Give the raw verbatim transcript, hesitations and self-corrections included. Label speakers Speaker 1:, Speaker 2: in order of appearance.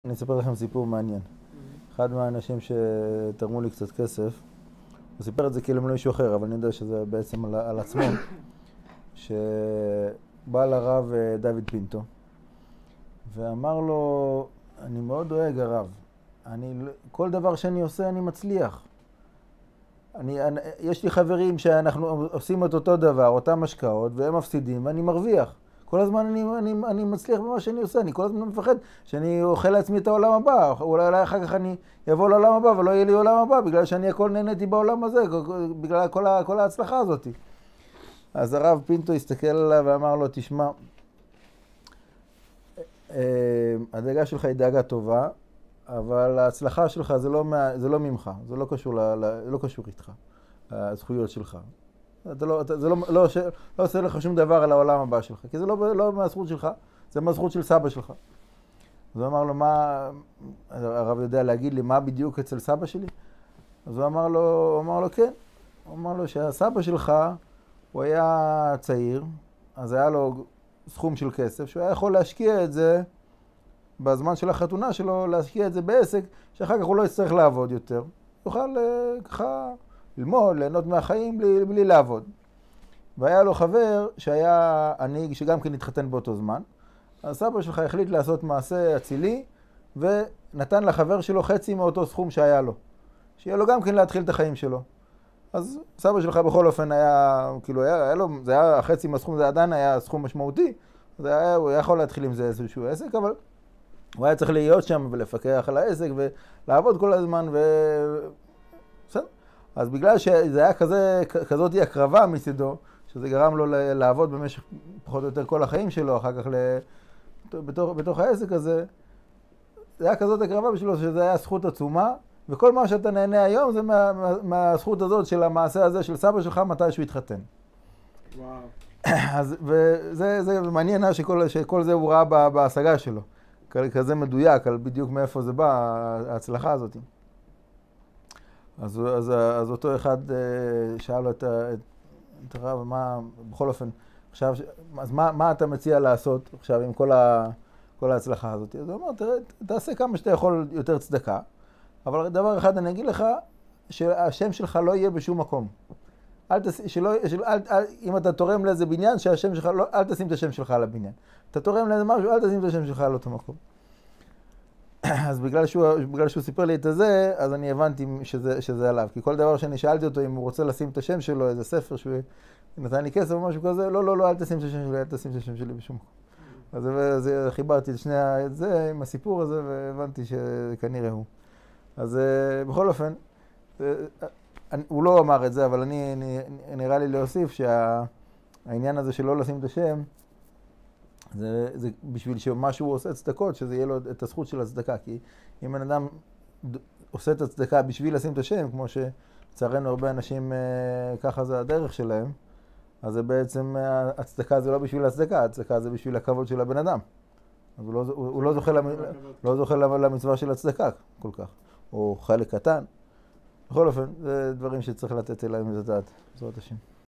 Speaker 1: אני אספר לכם סיפור מעניין. אחד מהאנשים שתרמו לי קצת כסף, הוא סיפר את זה כאילו למישהו אחר, אבל אני יודע שזה בעצם על, על עצמו, שבא לרב דוד פינטו, ואמר לו, אני מאוד דואג הרב, אני, כל דבר שאני עושה אני מצליח. אני, אני, יש לי חברים שאנחנו עושים את אותו דבר, אותם השקעות, והם מפסידים, ואני מרוויח. כל הזמן אני, אני, אני מצליח במה שאני עושה, אני כל הזמן מפחד שאני אוכל לעצמי את העולם הבא, אולי אחר כך אני אבוא לעולם הבא ולא יהיה לי עולם הבא, בגלל שאני הכל נהניתי בעולם הזה, בגלל כל, כל ההצלחה הזאת. אז הרב פינטו הסתכל עליו ואמר לו, תשמע, הדאגה שלך היא דאגה טובה, אבל ההצלחה שלך זה לא, זה לא ממך, זה לא קשור, לא קשור איתך, הזכויות שלך. אתה לא, אתה, זה לא, לא, לא עושה לך שום דבר על העולם הבא שלך, כי זה לא, לא מהזכות שלך, זה מהזכות של סבא שלך. אז הוא אמר לו, מה, הרב יודע להגיד לי, מה בדיוק אצל סבא שלי? אז הוא אמר לו, הוא אמר לו, כן. הוא אמר לו שהסבא שלך, הוא היה צעיר, אז היה לו סכום של כסף, שהוא היה יכול להשקיע את זה, בזמן של החתונה שלו, להשקיע את זה בעסק, שאחר כך הוא לא יצטרך לעבוד יותר. יוכל ככה ללמוד, ליהנות מהחיים בלי, בלי לעבוד. והיה לו חבר שהיה עני, שגם כן התחתן באותו זמן. אז סבא שלך החליט לעשות מעשה אצילי, ונתן לחבר שלו חצי מאותו סכום שהיה לו. שיהיה לו גם כן להתחיל את החיים שלו. אז סבא שלך בכל אופן היה, כאילו היה, היה לו, זה היה, חצי מהסכום זה עדיין היה סכום משמעותי. זה היה, הוא היה יכול להתחיל עם זה איזשהו עסק, אבל הוא היה צריך להיות שם ולפקח על העסק ולעבוד כל הזמן ו... בסדר. אז בגלל שזה היה כזה, כזאת הקרבה מצידו, שזה גרם לו לעבוד במשך פחות או יותר כל החיים שלו, אחר כך בתוך, בתוך העסק הזה, זה היה כזאת הקרבה בשבילו שזה היה זכות עצומה, וכל מה שאתה נהנה היום זה מה, מה, מהזכות הזאת של המעשה הזה של סבא שלך מתי שהוא התחתן.
Speaker 2: וואו.
Speaker 1: אז, וזה זה מעניין שכל, שכל זה הוא ראה בהשגה שלו. כזה מדויק על בדיוק מאיפה זה בא, ההצלחה הזאת. אז, אז, אז אותו אחד שאל לו את, את הרב, מה, בכל אופן, עכשיו, אז מה, מה אתה מציע לעשות עכשיו עם כל, ה, כל ההצלחה הזאת? אז הוא אומר, תראה, תעשה כמה שאתה יכול יותר צדקה, אבל דבר אחד אני אגיד לך, שהשם שלך לא יהיה בשום מקום. אל תש, שלא, של, אל, אל, אם אתה תורם לאיזה בניין, שהשם שלך, לא, אל תשים את השם שלך על הבניין. אתה תורם לאיזה משהו, אל תשים את השם שלך על אותו מקום. אז בגלל שהוא, בגלל שהוא סיפר לי את זה, אז אני הבנתי שזה, שזה עליו. כי כל דבר שאני שאלתי אותו, אם הוא רוצה לשים את השם שלו, איזה ספר שהוא נתן לי כסף או משהו כזה, לא, לא, לא, אל תשים את השם שלי, אל תשים את השם שלי בשום מקום. אז, אז חיברתי את שני את זה עם הסיפור הזה, והבנתי שכנראה הוא. אז בכל אופן, הוא לא אמר את זה, אבל אני, אני, נראה לי להוסיף שהעניין הזה של לא לשים את השם, זה, זה בשביל שמה שהוא עושה צדקות, שזה יהיה לו את הזכות של הצדקה. כי אם בן אדם עושה את הצדקה בשביל לשים את השם, כמו שצרינו הרבה אנשים, ככה זה הדרך שלהם, אז זה בעצם, הצדקה זה לא בשביל הצדקה, הצדקה זה בשביל הכבוד של הבן אדם. אז הוא לא, הוא, הוא לא זוכה, למ, לא זוכה למצווה של הצדקה כל כך, או חלק קטן. בכל אופן, זה דברים שצריך לתת אליהם את הדעת, בעזרת השם.